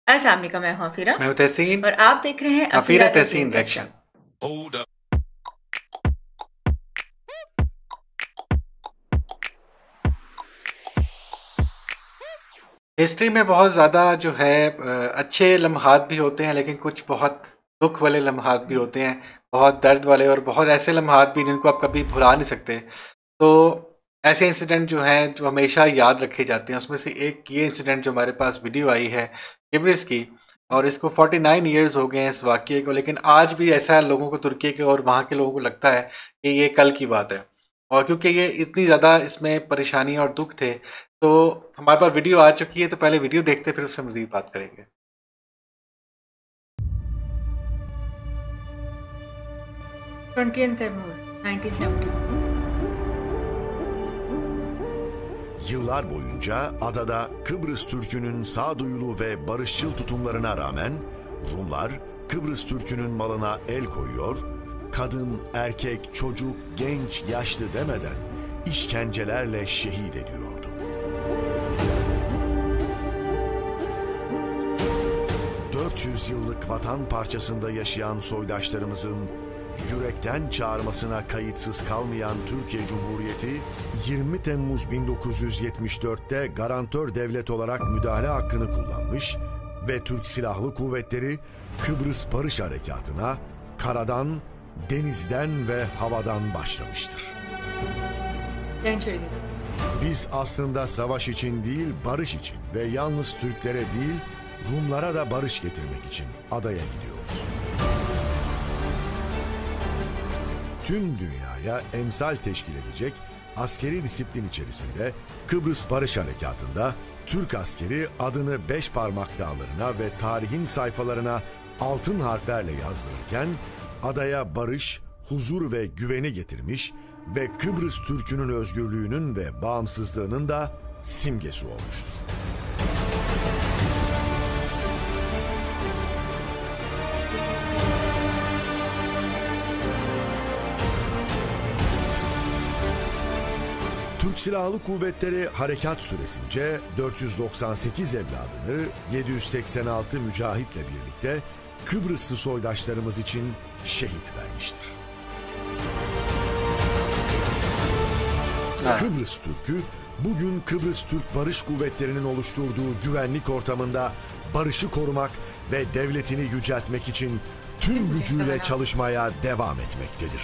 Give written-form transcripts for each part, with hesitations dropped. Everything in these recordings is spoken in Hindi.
अस्सलाम वालेकुम, मैं हूं अफीरा मैं हूं तहसीन। और आप देख रहे हैं Afira Afira Tahseen Tahseen reaction. Reaction. History में बहुत ज़्यादा जो है अच्छे लम्हात भी होते हैं, लेकिन कुछ बहुत दुख वाले लम्हात भी होते हैं, बहुत दर्द वाले, और बहुत ऐसे लम्हात भी जिनको आप कभी भुला नहीं सकते। तो ऐसे इंसिडेंट जो हैं जो हमेशा याद रखे जाते हैं, उसमें से एक ये इंसिडेंट जो हमारे पास वीडियो आई है किब्रिस की, और इसको 49 ईयर्स हो गए हैं इस वाक़ये को, लेकिन आज भी ऐसा लोगों को, तुर्की के और वहाँ के लोगों को लगता है कि ये कल की बात है। और क्योंकि ये इतनी ज़्यादा इसमें परेशानी और दुख थे, तो हमारे पास वीडियो आ चुकी है, तो पहले वीडियो देखते फिर उससे मज़ीद बात करेंगे। 20 Temmuz 1970। Yıllar boyunca adada Kıbrıs Türk'ünün sağduyulu ve barışçıl tutumlarına rağmen Rumlar Kıbrıs Türk'ünün malına el koyuyor, kadın, erkek, çocuk, genç, yaşlı demeden işkencelerle şehit ediyordu. ...400 yıllık vatan parçasında yaşayan soydaşlarımızın yürekten çağırmasına kayıtsız kalmayan Türkiye Cumhuriyeti 20 Temmuz 1974'te garantör devlet olarak müdahale hakkını kullanmış ve Türk Silahlı Kuvvetleri Kıbrıs Barış Harekatı'na karadan, denizden ve havadan başlamıştır. Biz aslında savaş için değil, barış için ve yalnız Türklere değil, Rumlara da barış getirmek için adaya gidiyoruz. Tüm dünyaya emsal teşkil edecek askeri disiplin içerisinde Kıbrıs Barış Harekatı'nda Türk askeri adını 5 parmak dağlarına ve tarihin sayfalarına altın harflerle yazdırırken adaya barış, huzur ve güveni getirmiş ve Kıbrıs Türk'ünün özgürlüğünün ve bağımsızlığının da simgesi olmuştur. Türk Silahlı Kuvvetleri harekat süresince 498 evladını 786 mücahitle birlikte Kıbrıslı soydaşlarımız için şehit vermiştir. Evet. Kıbrıs Türk'ü bugün Kıbrıs Türk Barış Kuvvetleri'nin oluşturduğu güvenlik ortamında barışı korumak ve devletini yüceltmek için tüm gücüyle çalışmaya devam etmektedir.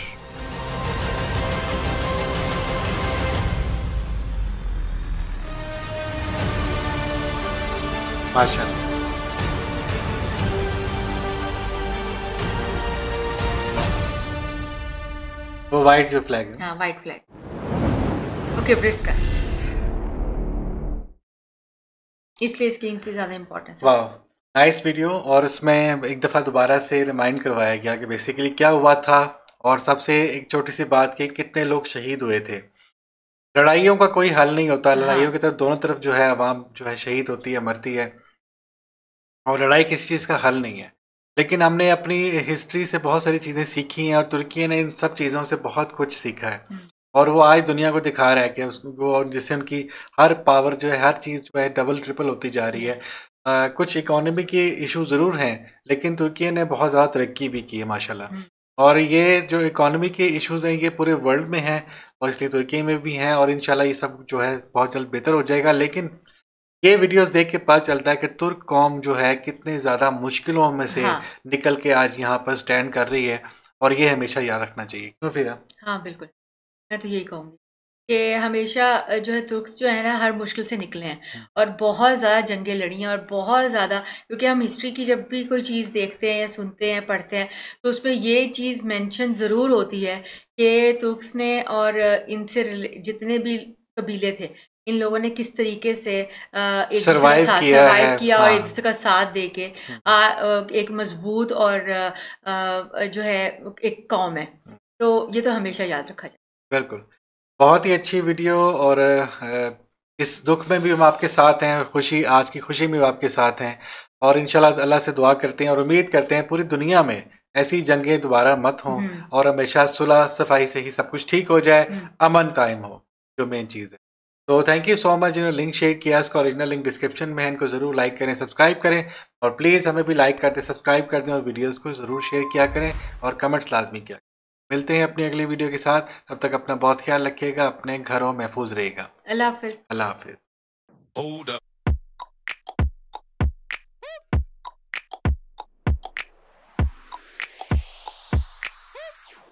माशाल्लाह। वो वाइट जो फ्लैग है। हाँ, वाइट फ्लैग ओके, ब्रिस का, इसलिए इसकी इनकी ज़्यादा इम्पोर्टेंस है। वाह, नाइस वीडियो। और उसमें एक दफ़ा दोबारा से रिमाइंड करवाया गया कि बेसिकली क्या हुआ था, और सबसे एक छोटी सी बात कि कितने लोग शहीद हुए थे। लड़ाइयों का कोई हल नहीं होता, लड़ाइयों की तरफ दोनों तरफ जो है आवाम जो है शहीद होती है, मरती है, और लड़ाई किसी चीज़ का हल नहीं है। लेकिन हमने अपनी हिस्ट्री से बहुत सारी चीज़ें सीखी हैं, और तुर्की ने इन सब चीज़ों से बहुत कुछ सीखा है, और वो आज दुनिया को दिखा रहा है कि उसको, जिससे उनकी हर पावर जो है, हर चीज़ जो है डबल ट्रिपल होती जा रही है। कुछ इकोनॉमी के इशू ज़रूर हैं, लेकिन तुर्की ने बहुत ज़्यादा तरक्की भी की है माशाल्लाह। और ये जो इकोनॉमी के इश्यूज हैं ये पूरे वर्ल्ड में हैं, और इसलिए तुर्की में भी हैं, और इंशाल्लाह ये सब जो है बहुत जल्द बेहतर हो जाएगा। लेकिन ये वीडियोस देख के पता चलता है कि तुर्क कौम जो है कितने ज़्यादा मुश्किलों में से निकल के आज यहाँ पर स्टैंड कर रही है, और ये हमेशा याद रखना चाहिए। क्यों फिर? हाँ बिल्कुल, मैं तो यही कहूँगी कि हमेशा जो है तुर्क जो है ना हर मुश्किल से निकले हैं, और बहुत ज़्यादा जंगें लड़ी हैं, और बहुत ज़्यादा, क्योंकि हम हिस्ट्री की जब भी कोई चीज़ देखते हैं या सुनते हैं पढ़ते हैं तो उसमें ये चीज़ मेंशन ज़रूर होती है कि तुर्क्स ने और इनसे जितने भी कबीले थे, इन लोगों ने किस तरीके से एक दूसरे का साथ सर्वाइव किया, और एक दूसरे का साथ दे के एक मजबूत और जो है एक कौम है। तो ये तो हमेशा याद रखा जाए। बिल्कुल, बहुत ही अच्छी वीडियो। और इस दुख में भी हम आपके साथ हैं, खुशी, आज की खुशी में भी आपके साथ हैं, और इंशाल्लाह अल्लाह से दुआ करते हैं और उम्मीद करते हैं पूरी दुनिया में ऐसी जंगें दोबारा मत हों, और हमेशा सुलह सफाई से ही सब कुछ ठीक हो जाए, अमन कायम हो, जो मेन चीज़ है। तो थैंक यू सो मच। जिन्होंने लिंक शेयर किया, इसका ओरिजिनल लिंक डिस्क्रिप्शन में है, इनको ज़रूर लाइक करें, सब्सक्राइब करें। और प्लीज़ हमें भी लाइक कर दें, सब्सक्राइब कर दें और वीडियोज़ को ज़रूर शेयर किया करें और कमेंट्स लाजमी किया करें। मिलते हैं अपनी अगली वीडियो के साथ, तब तक अपना बहुत ख्याल रखिएगा, अपने घरों महफूज रहिएगा। अल्लाह हाफिज़। अल्लाह हाफिज़।